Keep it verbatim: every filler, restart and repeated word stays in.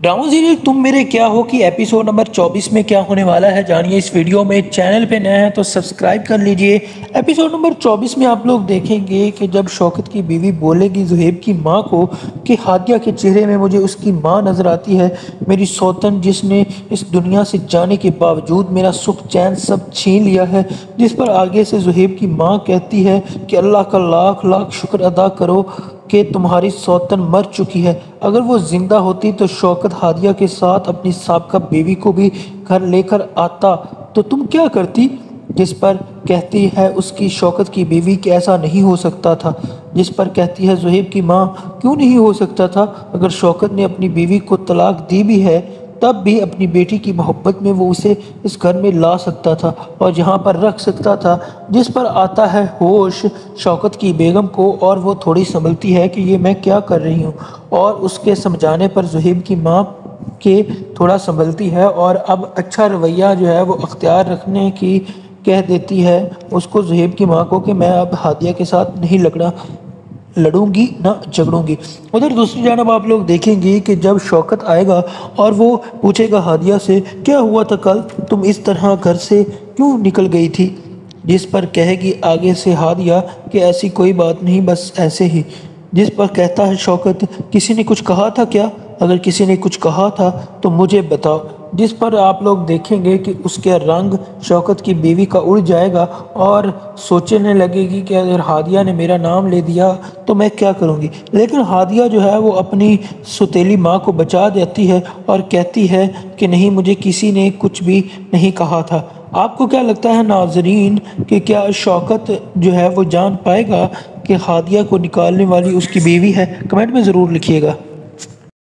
Drama serial तुम मेरे क्या हो कि एपिसोड नंबर चौबीस में क्या होने वाला है जानिए इस वीडियो में। चैनल पे नए हैं तो सब्सक्राइब कर लीजिए। एपिसोड नंबर चौबीस में आप लोग देखेंगे कि जब शौकत की बीवी बोलेगी ज़ुहैब की मां को कि हादिया के चेहरे में मुझे उसकी मां नज़र आती है, मेरी सौतन जिसने इस दुनिया से जाने के बावजूद मेरा सुख चैन सब छीन लिया है। जिस पर आगे से ज़ुहैब की मां कहती है कि अल्लाह का लाख लाख शुक्र अदा करो कि तुम्हारी सौतन मर चुकी है। अगर वो जिंदा होती तो शौकत हादिया के साथ अपनी साबका बीवी को भी घर लेकर आता तो तुम क्या करती। जिस पर कहती है उसकी शौकत की बीवी कि ऐसा नहीं हो सकता था। जिस पर कहती है ज़ुहैब की मां क्यों नहीं हो सकता था, अगर शौकत ने अपनी बीवी को तलाक दी भी है तब भी अपनी बेटी की मोहब्बत में वो उसे इस घर में ला सकता था और यहाँ पर रख सकता था। जिस पर आता है होश शौकत की बेगम को और वो थोड़ी संभलती है कि ये मैं क्या कर रही हूँ, और उसके समझाने पर ज़ुहैब की माँ के थोड़ा संभलती है और अब अच्छा रवैया जो है वो अख्तियार रखने की कह देती है उसको ज़ुहैब की माँ को कि मैं अब हादिया के साथ नहीं लगना लड़ूंगी ना झगड़ूंगी। उधर दूसरी जानब आप लोग देखेंगे कि जब शौकत आएगा और वो पूछेगा हादिया से क्या हुआ था कल, तुम इस तरह घर से क्यों निकल गई थी। जिस पर कहेगी आगे से हादिया कि ऐसी कोई बात नहीं बस ऐसे ही। जिस पर कहता है शौकत किसी ने कुछ कहा था क्या, अगर किसी ने कुछ कहा था तो मुझे बताओ। जिस पर आप लोग देखेंगे कि उसके रंग शौकत की बीवी का उड़ जाएगा और सोचने लगेगी कि अगर हादिया ने मेरा नाम ले दिया तो मैं क्या करूंगी। लेकिन हादिया जो है वो अपनी सुतीली माँ को बचा देती है और कहती है कि नहीं, मुझे किसी ने कुछ भी नहीं कहा था। आपको क्या लगता है नाजरीन कि क्या शौकत जो है वो जान पाएगा कि हादिया को निकालने वाली उसकी बीवी है? कमेंट में ज़रूर लिखिएगा।